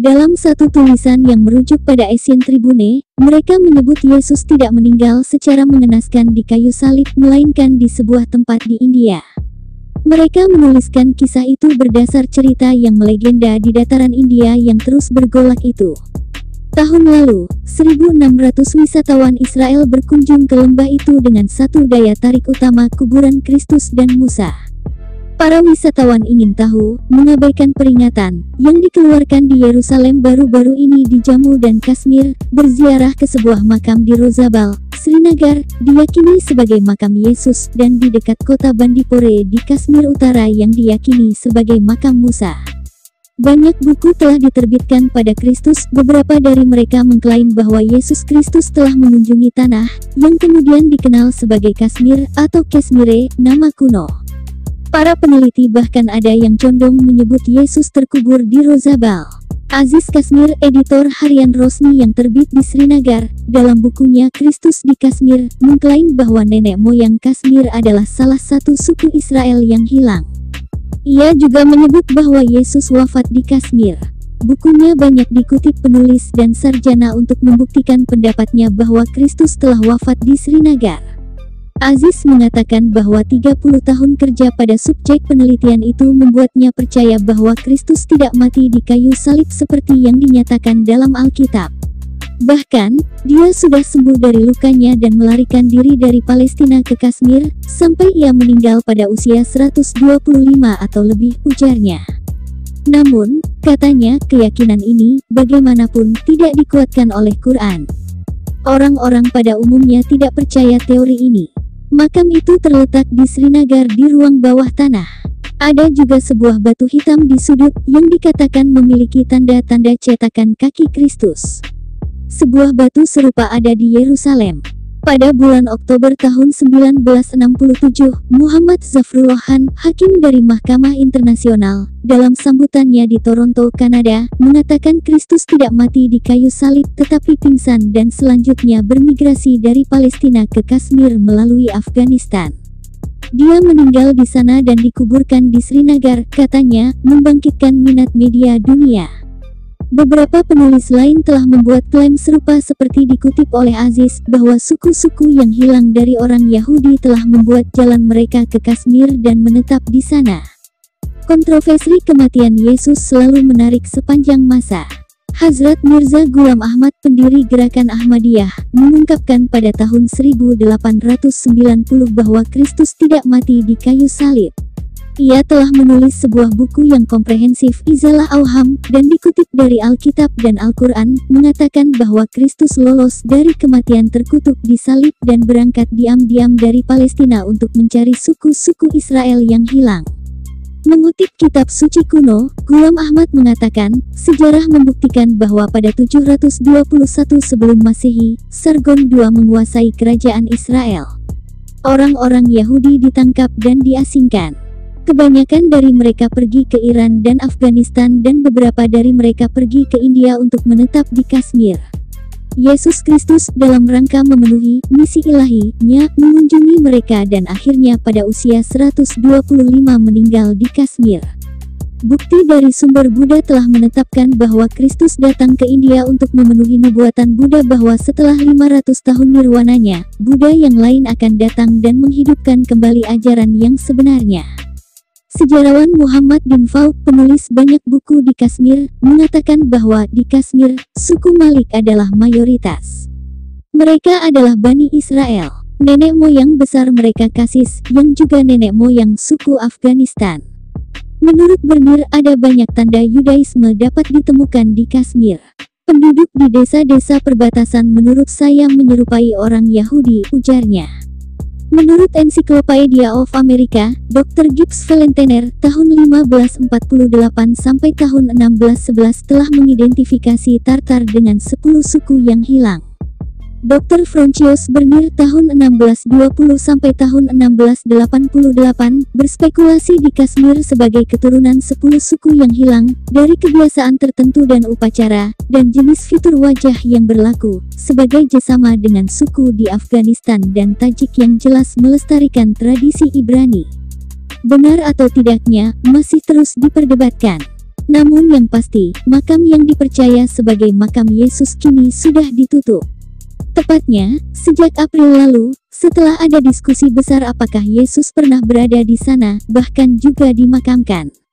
Dalam satu tulisan yang merujuk pada Asian Tribune, mereka menyebut Yesus tidak meninggal secara mengenaskan di kayu salib melainkan di sebuah tempat di India. Mereka menuliskan kisah itu berdasar cerita yang melegenda di dataran India yang terus bergolak itu. Tahun lalu, 1.600 wisatawan Israel berkunjung ke lembah itu dengan satu daya tarik utama kuburan Kristus dan Musa. Para wisatawan ingin tahu, mengabaikan peringatan yang dikeluarkan di Yerusalem baru-baru ini di Jammu dan Kashmir, berziarah ke sebuah makam di Rosabal, Srinagar, diyakini sebagai makam Yesus, dan di dekat kota Bandipore di Kashmir Utara yang diyakini sebagai makam Musa. Banyak buku telah diterbitkan pada Kristus, beberapa dari mereka mengklaim bahwa Yesus Kristus telah mengunjungi tanah, yang kemudian dikenal sebagai Kashmir atau Kashmire, nama kuno. Para peneliti bahkan ada yang condong menyebut Yesus terkubur di Rosabal. Aziz Kashmir, editor harian Rosni yang terbit di Srinagar, dalam bukunya Kristus di Kashmir, mengklaim bahwa nenek moyang Kashmir adalah salah satu suku Israel yang hilang. Ia juga menyebut bahwa Yesus wafat di Kashmir. Bukunya banyak dikutip penulis dan sarjana untuk membuktikan pendapatnya bahwa Kristus telah wafat di Srinagar. Aziz mengatakan bahwa 30 tahun kerja pada subjek penelitian itu membuatnya percaya bahwa Kristus tidak mati di kayu salib seperti yang dinyatakan dalam Alkitab. Bahkan, dia sudah sembuh dari lukanya dan melarikan diri dari Palestina ke Kashmir, sampai ia meninggal pada usia 125 atau lebih, ujarnya. Namun, katanya, keyakinan ini, bagaimanapun, tidak dikuatkan oleh Quran. Orang-orang pada umumnya tidak percaya teori ini. Makam itu terletak di Srinagar di ruang bawah tanah. Ada juga sebuah batu hitam di sudut yang dikatakan memiliki tanda-tanda cetakan kaki Kristus. Sebuah batu serupa ada di Yerusalem. Pada bulan Oktober tahun 1967, Muhammad Zafrullah Khan, hakim dari Mahkamah Internasional, dalam sambutannya di Toronto, Kanada, mengatakan Kristus tidak mati di kayu salib tetapi pingsan dan selanjutnya bermigrasi dari Palestina ke Kashmir melalui Afghanistan. Dia meninggal di sana dan dikuburkan di Srinagar, katanya, membangkitkan minat media dunia. Beberapa penulis lain telah membuat klaim serupa seperti dikutip oleh Aziz, bahwa suku-suku yang hilang dari orang Yahudi telah membuat jalan mereka ke Kashmir dan menetap di sana. Kontroversi kematian Yesus selalu menarik sepanjang masa. Hazrat Mirza Ghulam Ahmad, pendiri gerakan Ahmadiyah, mengungkapkan pada tahun 1890 bahwa Kristus tidak mati di kayu salib. Ia telah menulis sebuah buku yang komprehensif, Izalah Auham, dan dikutip dari Alkitab dan Al-Quran, mengatakan bahwa Kristus lolos dari kematian terkutuk di salib dan berangkat diam-diam dari Palestina untuk mencari suku-suku Israel yang hilang. Mengutip kitab suci kuno, Ghulam Ahmad mengatakan, sejarah membuktikan bahwa pada 721 sebelum Masehi, Sargon II menguasai kerajaan Israel. Orang-orang Yahudi ditangkap dan diasingkan. Kebanyakan dari mereka pergi ke Iran dan Afghanistan dan beberapa dari mereka pergi ke India untuk menetap di Kashmir. Yesus Kristus dalam rangka memenuhi misi ilahi-Nya mengunjungi mereka dan akhirnya pada usia 125 meninggal di Kashmir. Bukti dari sumber Buddha telah menetapkan bahwa Kristus datang ke India untuk memenuhi nubuatan Buddha bahwa setelah 500 tahun nirwananya, Buddha yang lain akan datang dan menghidupkan kembali ajaran yang sebenarnya. Sejarawan Muhammad bin Fauq, penulis banyak buku di Kashmir, mengatakan bahwa di Kashmir, suku Malik adalah mayoritas. Mereka adalah Bani Israel. Nenek moyang besar mereka Kasis, yang juga nenek moyang suku Afghanistan. Menurut Bernir, ada banyak tanda Yudaisme dapat ditemukan di Kashmir. Penduduk di desa-desa perbatasan menurut saya menyerupai orang Yahudi, ujarnya. Menurut Encyclopedia of America, Dr. Gibbs Valentiner, tahun 1548 sampai tahun 1611 telah mengidentifikasi Tartar dengan 10 suku yang hilang. Dr. Froncios Bernir tahun 1620 sampai tahun 1688 berspekulasi di Kashmir sebagai keturunan 10 suku yang hilang, dari kebiasaan tertentu dan upacara, dan jenis fitur wajah yang berlaku, sebagai jasama dengan suku di Afghanistan dan Tajik yang jelas melestarikan tradisi Ibrani. Benar atau tidaknya, masih terus diperdebatkan. Namun yang pasti, makam yang dipercaya sebagai makam Yesus kini sudah ditutup. Tepatnya, sejak April lalu, setelah ada diskusi besar apakah Yesus pernah berada di sana, bahkan juga dimakamkan.